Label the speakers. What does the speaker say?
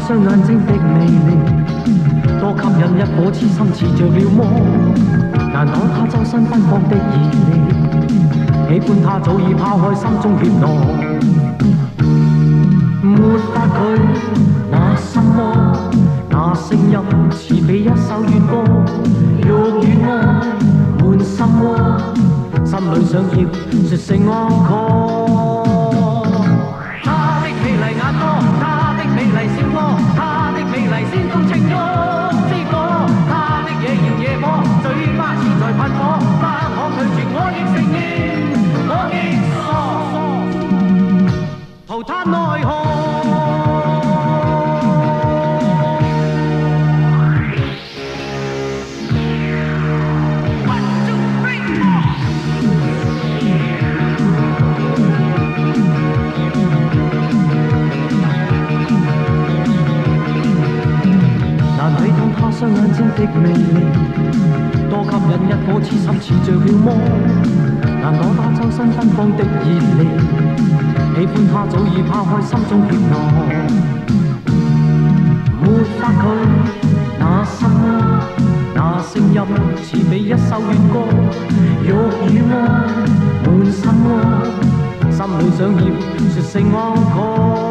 Speaker 1: 雙眼睛的魅力，多吸引一顆痴心似着了魔。難躲他周身奔放的熱力，喜歡他早已拋開心中怯懦。沒法拒那心魔，那聲音似比一首怨歌，欲與愛滿心窩，心裏想要說聲安可。 美麗小歌，她的美麗先動情慾之火，她的野謠野火，嘴巴似在噴火，不可拒絕我亦承認，我亦傻，徒嘆奈何。 雙眼睛的魅力，多吸引一顆痴心似着了魔。難躲他周身奔放的熱力，喜歡他早已拋開心中怯懦。沒法拒那心魔，那聲音似比一首怨歌，欲與愛滿心窩，心裏想要說聲安可。